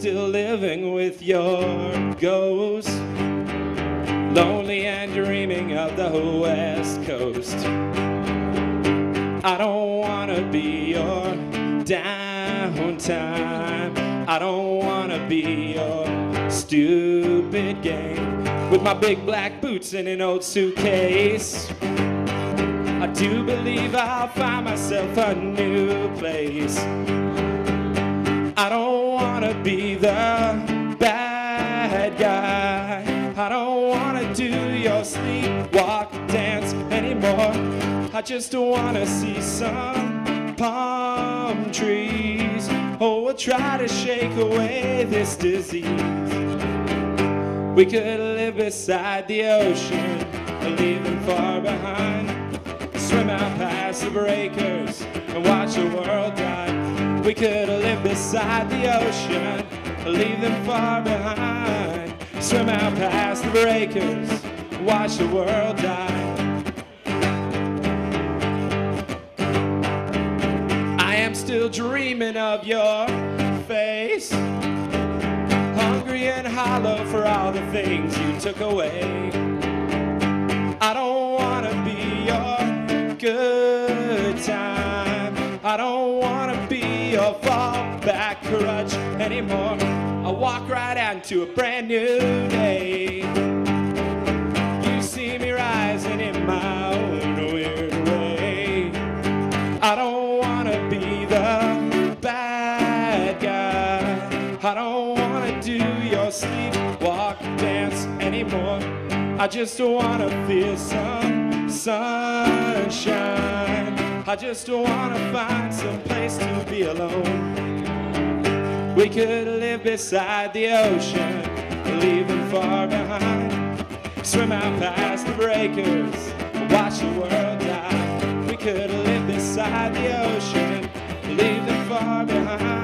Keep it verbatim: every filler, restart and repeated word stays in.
still living with your ghost, lonely and dreaming of the West Coast. I don't wanna be your downtime. I don't wanna be your stupid game with my big black boots and an old suitcase. I do believe I'll find myself a new place. I don't wanna be the bad guy. I don't wanna do your sleepwalk dance anymore. I just wanna see some palm trees. Oh, we'll try to shake away this disease. We could live beside the ocean, leaving far behind. Swim out past the breakers and watch the world die. We could live beside the ocean, leave them far behind. Swim out past the breakers, watch the world die. I am still dreaming of your face, hungry and hollow for all the things you took away. I don't wanna be your good time. I don't wanna be your fallback crutch anymore. I walk right out into a brand new day. You see me rising in my own weird way. I don't wanna be the bad guy. I don't wanna do your sleepwalk dance anymore. I just wanna feel some sunshine. I just wanna find some place to be alone. We could live beside the ocean, leaving far behind. Swim out past the breakers, watch the world die. We could live beside the ocean, leave them far behind.